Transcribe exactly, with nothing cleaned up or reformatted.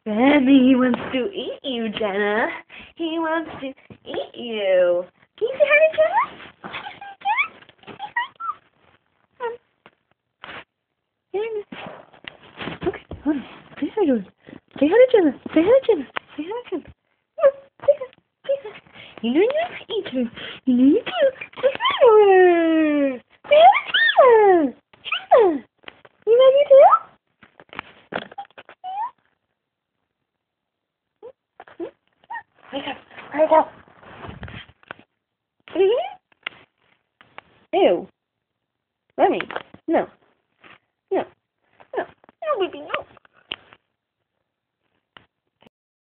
Remy wants to eat you, Jenna. He wants to eat you. Can you say hi to Jenna? Jenna? Okay, hold on. Say hi to him. Say hi to Jenna. Say hi to Jenna. Say hi to him. Say hi. Say hi. You know you have to eat her. You know you do. Say hi to her. Say hi to Jenna. Jenna. You love you too? Wake up! Wake up! Ew. Remy. No. No. No. No, baby, no.